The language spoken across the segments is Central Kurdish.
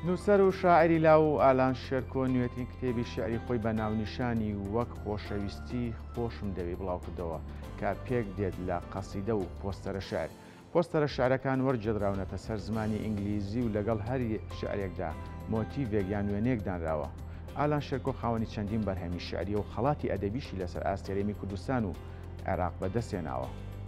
نووسەر و شاعری لاو ئالان شێرکۆ نوێترین کتێبی شعری خۆی بە ناونیشانی وەک خۆشەویستی خۆشم دەوێت بڵاو کردەوە کە پێک دێت لە قەسیدە و پۆستەرە شعر. پۆستەرە شعرەکان وەرجێدراونەتە سەر زمانی ئینگلیزی و لەگەڵ هەری شعرێکدا مۆتیڤێک یان وێنەیەک دانراوە. ئالان شێرکۆ خاوەنی چەندین بەرهەمی شعریە و خەڵاتی ئەدەبیشی لەسەر ئاستێرەمی کوردستان و عێراق بەدەستێناوە.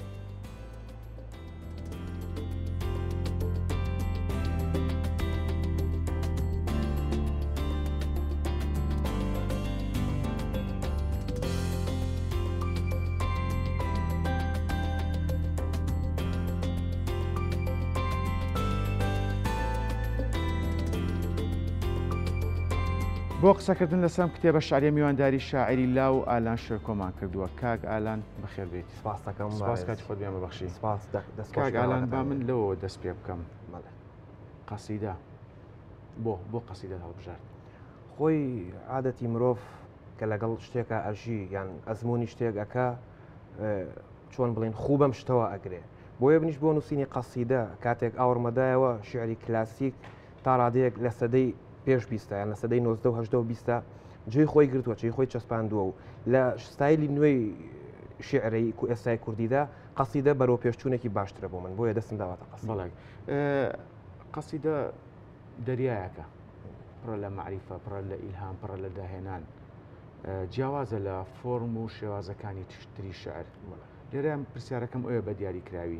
بۆ قسەکردن لەسەم کتێبە شعریە میوانداری شاعری لاو ئالان شێرکۆمان کردووە. کاک ئالان بەخێربێیت. سپاس دەکەم. سپاس کاتی خۆت بێمە بەخشی. سپاس کاک ئالان با من لەوە دەست پێ بکەم. قەسیدە بۆ قەسیدە هەڵبژارد. خۆی عادەتی مرۆڤ کە لەگەڵ شتێکە ئەژی یان ئەزمموی شتێک ئەکا چۆن بڵین خوو بەم شتەوە ئەگرێ. بۆیە بنیش بۆ نووسینی قەسیدە کاتێک ئاوەڕمەدایەوە شعری کلاسیک تا ڕادەیەک لە سەدەی پێش 20 یان لە سەدەی 90 و 20 جێی خۆی گرتووە، چی خۆی چەسپاندووە و لە ستایلی نوێی شعری ئێستای کوردیدا قەسیدە بەرەو پێشچوونێکی باشترە بۆ من، بۆیە دەستم داواتە قەسیدە. بەڵێ قەسیدە دەریایەکە پڕە لە معریفە، پڕە لە ئیلهام، پڕە لە داهێنان، جیاوازە لە فۆرم و شێوازەکانی تری شعر. لێرە پرسیارەکەم ئەوە بە دیاریکراوی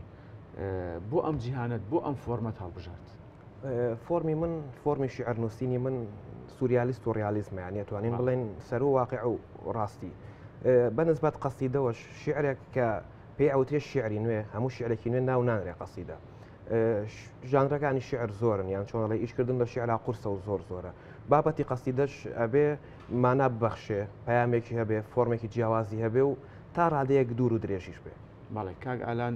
بۆ ئەم جیهانەت بۆ ئەم فۆرمەت هەڵبژارد. فۆرمی من فۆرمی شعر نووسینی من سوریالیست و ڕیالیزمە، یان توانین بڵێن سەر و واقع و ڕاستی. بەنسبەت قەسیدەوەش شعرێک کە پێی ئەوتێ شعری نوێ، هەموو شعرێکی نوێ ناو نانرێ قەسیدە. ژانرەکانی شعر زۆرن، یان چۆن لە ئیشکردن لە شعرا قورسە و زۆرە. بابەتی قەسیدەش ئەبێ مانا ببەخشێ، پەیامێکی هەبێ، فۆرمێکی جیاوازی هەبێ و تا ڕادەیەک دوور و درێژیش بێ. بەڵێ کاک ئالان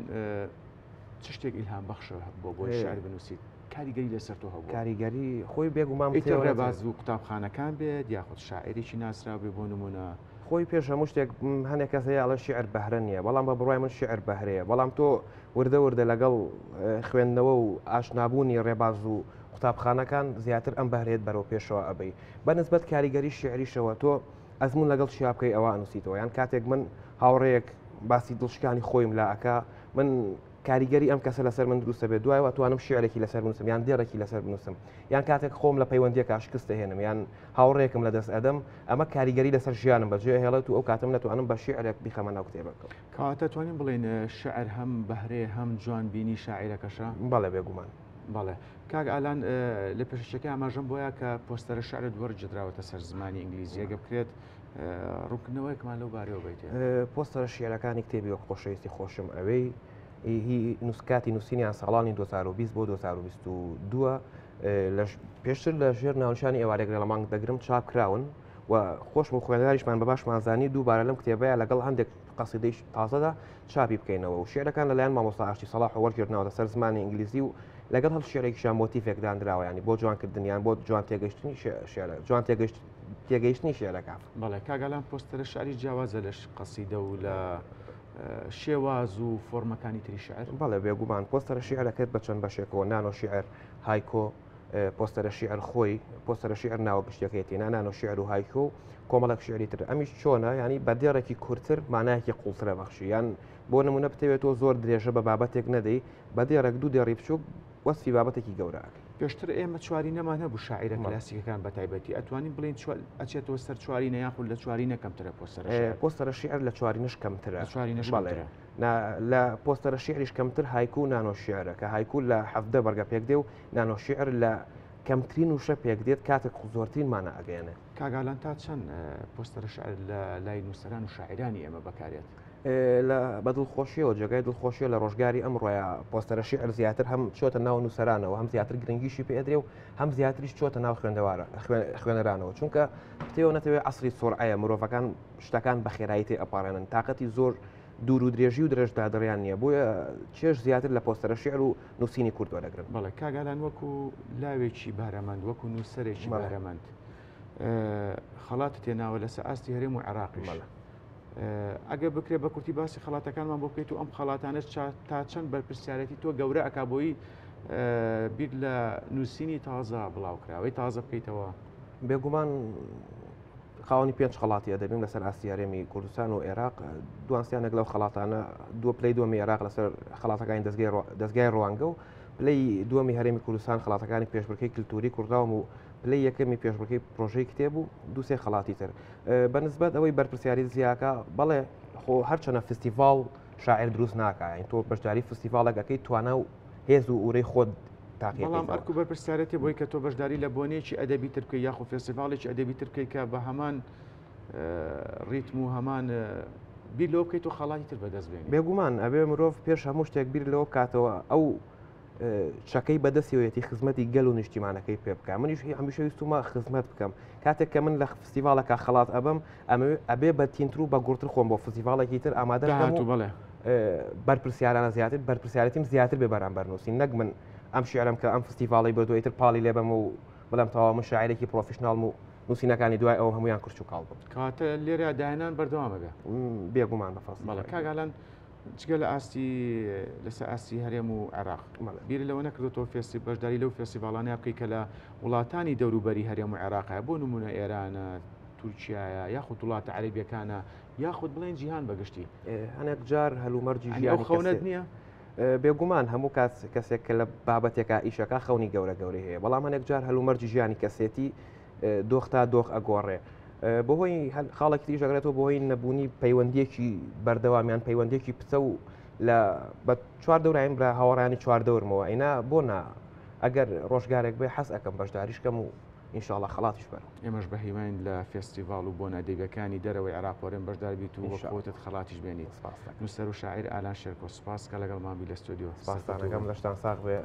چ شتێک ئیلهام بەخشەوە بۆی شعر بنووسیت؟ کاریگەری لەسەر تۆ هەبوو؟ کاریگەری خۆی بێگومان ڕێباز و قوتابخانەکان بێت یاخود شاعرێکی ناسرا بێ بۆ نمونە؟ خۆی پێش هەموو شتێک هەنێک کەس هەیە ئەڵێ شعر بەهرە نییە، بەڵام بە بڕای من شعر بەهرەیە، بەڵام تۆ وردە لەگەڵ خوێندنەوە و ئاشنابوونی ڕێباز و قوتابخانەکان زیاتر ئەم بەهرێت بەرەو پێشەوە ئەبەی. بەنسبەت کاریگەری شعریشەوە تۆ ئەزمون لەگەڵ چیا بکەی ئەوە ئەنووسیتەوە، یان کاتێک من هاوڕەیەک باسی دڵشکانی خۆیم لا ئەکا من کاریگەری ئەم کەسە لەسەر من دروستە بێت، دوایەوە توانم شعرێکی لەسەر بنووسم یان دێڕێکی لەسەر بنووسم، یان کاتێک خۆم لە پەیوەندیەکە شکست دەهێنم یان هاوڕێکم لە دەست ئەدەم، ئەمە کاریگەری لەسەر ژیانم بەجێ هێڵێت و ئەو کاتم نەتوانم بە شعرێک بیخەمە ناو کتێبەکە. کەواتە توانین بڵێن شعر هەم بەهرێ هەم جوانبینی شاعیرەکەشە؟ بەڵێ بێگومان. بەڵێ کاک ئالان لە پێشەکە ئاماژەم بۆیە کە پۆستەرە شعرت وەرجێدراوەتە سەر زمانی ئینگلیزی، ئەگە بکرێت ڕوونکردنەوەیەکمان لەو بارەوە بیت. پۆستەرە شعرەکانی کتێبی وەک خۆشەویستی خۆشم ئەوەی هی نووسکاتی نووسینیان ساڵانی 2020 بۆ 2022 پێشتر لە ژێر ناونشانی ئێوارێک لە مانگ دەگرم چاپ کراون و خۆشم و خوێنداریشمان بە باشمانزانی دووبارە لەم کتێبەیە لەگەڵ هەندێک قەسیدەی تازەدا چاپی بکەینەوە و شعرەکان لەلایەن مامۆستا ئاشتی سەلاح وەرگرتنەوە لەسەر زمانی ئینگلیزی و لەگەڵ هەڵ شعرێکیشان مۆتیفێک دانراوە، ینی بۆ جوانکردنیان بۆ جوان تێگەشتنی جوان تێگەیشتنی شعرەکە. بەڵێ کاک ئالان پۆستەرە شعری جیاوازە لە قەسیدە و لە شێواز و فۆرمەکانی تری شعر؟ بەڵێ بێگومان پۆستەرە شیعرەکەت بە چەند بەشێکەوە، نانۆ شیعر، هایکۆ، پۆستەرە شیعر خۆی، پۆستەرە شیعر ناوە گشتەکەیەتی، نانۆ شیعر و هایکۆ و کۆمەڵک شعری تر. ئەمیش چۆنە؟ ینی بە دێڕێکی کورتتر مانایەکی قوڵترە بەخشی، یان بۆ نمونە بتەوێتەوە زۆر درێژە بە بابەتێک نەدەی، بە دێڕێک دوو دێڕی بچووک وەسفی بابەتێکی گەورەکە. پێشتر ئێمە چواری نەمان هەبوو شاعیرە کلاسیکەکان بە تایبەتی، ئەتوانین بڵین ئەچێتەوە سەر چوارینە یاخود لە چوارینە کەمترە پۆستەرە شیعر لە چوارینەش کەمترە. بەڵێ لە پۆستەرە شیعریش کەمتر هایکو و نانۆ شیعرە کە هایکو لە 17 بەرگە پێک دێ و نانۆ شیعر لە کەمترین وشە پێک دێت کاتێک زۆرترین مانە ئەگەیەنێ. کاک ئالان تا چەند پۆستەرە شعر لە لای نووسەران و شاعرانی ئێمە بەکارێت؟ لە بەدڵخۆشیەوە جێگای دڵخۆشیە لە ڕۆژگاری ئەمڕۆیە پۆستەرە شیعر زیاتر هەم چۆتە ناو نووسەرانەوە، هەم زیاتر گرنگیشی پێدرێ و هەم زیاتریش چۆتە ناو خوێنەرانەوە، چونکە پتێوە نەتەوێت عەسری سۆرعەیە مرۆڤەکان شتەکان بە خێرایی ئەپارێنن، تااقەتی زۆر دوور و درێژی و درێژدا دەڕیان نییە، بۆیە چێش زیاتر لە پۆستەرە شیعر و نووسینی کورد وەرەگرن. بەڵێ کاک ئالان وەکو لاوێکی بارەمەند، وەکو نووسەرێکی بارەمەند خەڵاتت تێناوە لەسەر ئاستی هەرێم و عێراقیش. ئەگە بکرێ بە کورتی باسی خەڵاتەکانمان بۆ بکەیت و ئەم خەڵاتانە تا چەند بەرپرسیارەتی تۆ گەورە ئەکا بۆی بیر لە نووسینی تازە بڵاوکراوەی تازە بکەیتەوە. بێگومان خاوەنی 5 خەڵاتی دەبین لەسەر ئاسیارێمی کوردستان و عێراق دوانسییانێک لەو خەڵاتانە دو پلەی دومی عێراق لەسەر خەڵاتەکانی دەستگای ڕوانگە و پلەی دومی هەرێمی کوردستان خەڵاتەکانی پێشبڕکەی کللتوری کورداوم و پلەی یەکەمی پێشبڕکەی پرۆژەی کتێب و دووسێ خەڵاتی تر بەنسبەت ئەوەی بەرپرسیاری زیاکە بەڵێ خۆ هەرچەنە فستیڤال شاعر دروست ناکایین تۆ بەشداری فستیڤالەکەی توانە و هێز و ئورەی خۆت بەڵام ئەرکو بەرپرسیارەتی بۆی کە تۆ بەشداری لە بۆنێکی ئەدەبی ترکەی یاخۆ فێستیڤالێکی ئەدەبی ترکەی کە بە هەمان ڕیتم و هەمان بیر لەوە بکەیت و خەڵاتی تر بەدەستبێنی. بێگومان ئەبێ مرۆڤ پێش هەموو شتێک بیر لەوە بکاتەوە ئەو چەکەی بەدەستیەوەیەتی خزمەتی گەل و نیشتیمانەکەی پێ بکە منیش هەمیشە ویستمە خزمەت بکەم کاتێک کە من لە فستیڤالەکە خەڵات ئەبم ئەبێ بە تینتر و بە گورتر خۆم بۆ فستیڤالێکی تر ئامادە بڵێ بەرپرسیارانە زیاتر بەرپرسیارەتیم زیاتر بێ بەرامبەر نووسین نەک من ئەم شیعرم کە ئەم فستیڤاڵی بەدوێتر پاڵی لێبم و بڵم تەواو من شاعرێکی پرۆفیشناڵم و نووسینەکانی دوای ئەو هەمویان کرچ و کاڵ بم کاتە لێرە داهێنان بەردەوامە بێ بێگومان بەفەست بەڵێ کاگالان جگە لە ئاستی لەسەر ئاستی هەرێم و عێراق بیر لەوە نەکردێتەوە فێستی بەشداری لەو فێستیڤاڵانە بکەی کە لە وڵاتانی دەوروبەری هەرێم و عێراقە بۆ نمونە ئێرانە تورکیایە یاخود وڵاتە عەرەبیەکانە یاخود بڵێن جیهان بەگشتی هەنێک جار هەلومەرجی ژیانی خەونەت نییە بێگومان هەموو کەسێک کە لە بابەتێکە ئیشەکە خەونی گەورەی هەیە بەڵام هەنێک جار هەلومەرجی ژیانی کەسێتی دۆخ تا دۆخ ئەگۆڕێ بەهۆی خاڵێکی تریژەگرێتەوە بەهۆی نەبوونی پەیوەندیەکی بەردەوامیان پەیوەندێکی پچە و لە بە چوار دەورایم برا هاوەڕانی چوار دەورمەوە ئەینا بۆ ئەگەر ڕۆژگارێک بێ حەز ئەەکەم بەشداریشکەم و ئینشاءڵڵا خەڵاتیش بەر ئێمەش بە هیوان لە فێستیڤال و بۆ نادەبیەکانی دەرەوەی عێراقۆرێن بەشدار بیت و خۆتت خەڵاتیش بێنیت نووسەر و شاعیر ئالان شێرکۆ سپاس کە لەگەڵ مامی لە ستۆدیۆ سپاسانەکەم لەشتان ساغ بێ